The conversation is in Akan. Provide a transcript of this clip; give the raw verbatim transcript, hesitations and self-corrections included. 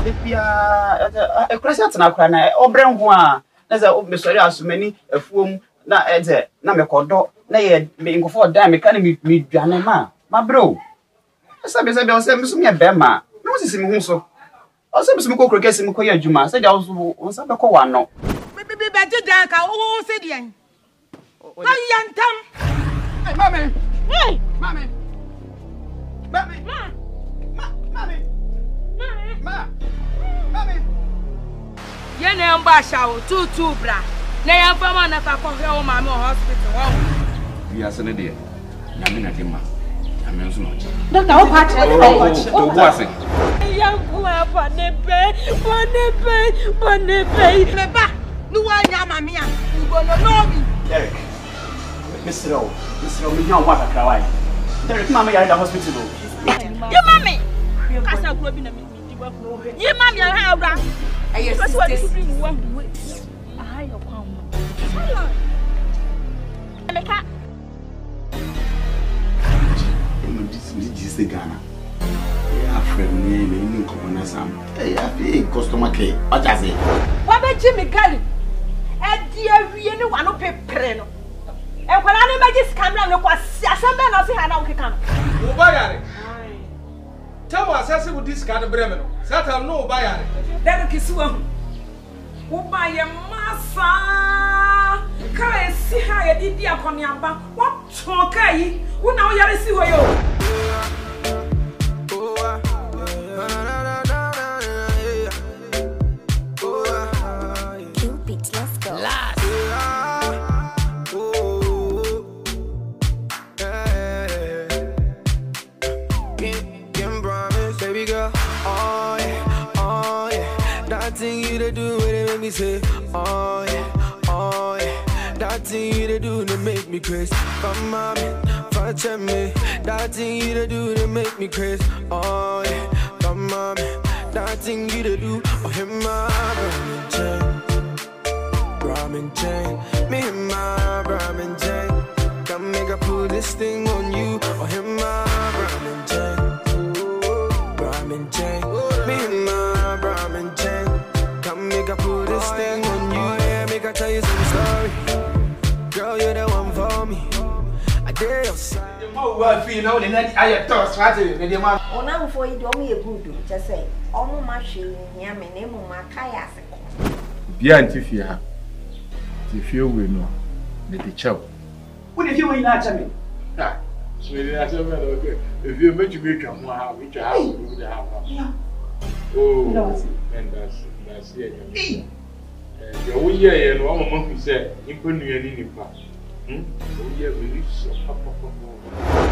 Pia, a crescent na crana, or brown one. As a old Mister Asumani, a fool, not as a Namakodo, nay, being for damn, me can't meet me, Janema, my bro. Sabe, sabe, eu sempre sumi a bema. Não sei se me russo. Eu sempre sumi com croquete, me conhece de uma. Sei de algo, não sabe qual ano. Bebe, bebe, danca, o sedian. Ai, antam. Hey, mami. Hey, mami. Mami. Ma, mami. Mami. Ma. Mami. Ye ne ambasha o tutu bra. Ne yan fama na ka ko he o mami hospital wo. We are sene de. Na me na de ma. Doctor, what part? Oh, what's it? Young boy, Bonnepe, Bonnepe, Bonnepe. Neba, no one yamamia. You gonna know me. Derek, Mister O, Mister O, me young water cry. Derek, Mamma, you're in the hospital. You mammy. Casa Globina, you mammy, I have that. I guess what you bring one way. I hire come. This is Ghana. Yeah, friend, me, me, me, Sam. Hey, I feel customer care. What does it? What about Jimmy Galley? And dear, we know one of Pepreno. And when I never just come down, was something else I don't come. Who buy it? Tell us, I with this kind of Bremen. Satan, no buy it. Then kiss one. Who buy a massa? Can I see how you did the Akonyamba? What talk are you? Who now you see where you? Say, oh yeah, oh yeah, that thing you to do to make me crazy. Come on, for me, that thing you to do to make me crazy. Oh yeah, come on, that thing you to do. Oh, him my Brahmin chain, Brahmin chain, me him my Brahmin chain. Come make I put this thing on you. Oh, him my Brahmin chain, Brahmin chain, me him my Brahmin chain. Come make I put this thing on you, yeah, make I tell you some story. Girl, you're the one for me. I dare your side. The more well feel now, then I have thoughts, right? The man. Oh, now for you, do me a good, just say, oh, my shame, yeah, my name, my kayas. Bien, if you have, if you will know, the chow. What if you were not me? Ah, so that's okay. If you make you make a more, which I have to have. Oh, and that's. Hey, you will hear and one month he said, you couldn't hear any part. Hmm? Oh, yeah, we live so.